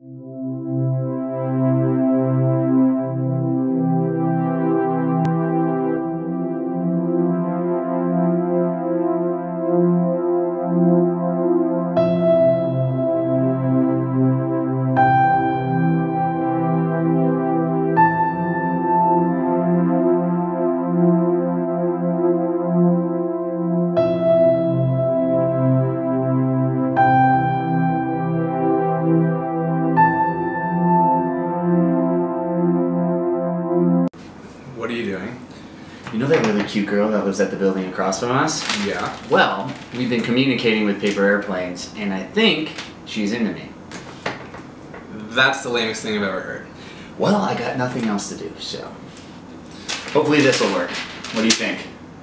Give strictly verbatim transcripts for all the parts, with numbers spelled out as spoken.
What are you doing? You know that really cute girl that lives at the building across from us? Yeah. Well, we've been communicating with paper airplanes, and I think she's into me. That's the lamest thing I've ever heard. Well, I got nothing else to do, so hopefully this will work. What do you think?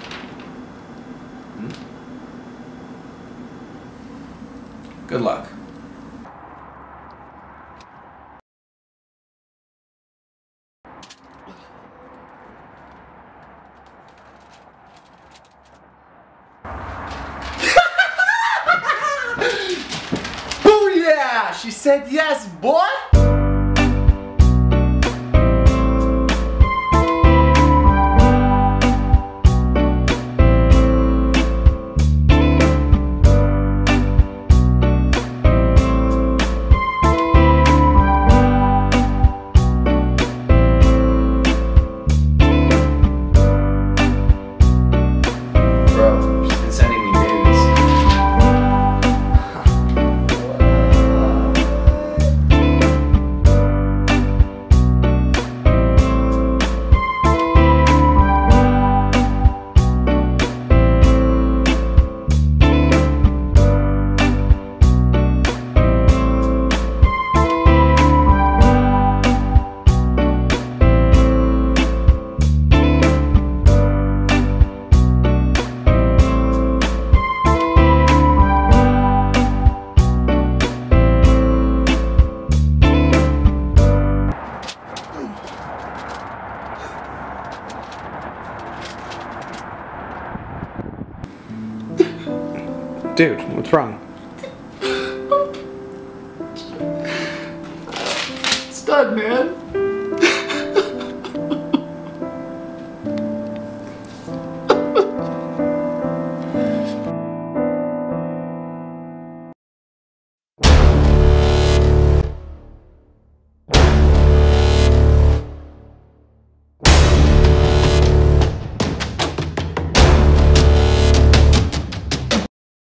Hmm? Good luck. Oh yeah! She said yes, boy! Bro, she's been sending me nudes. Dude, what's wrong? It's done, man.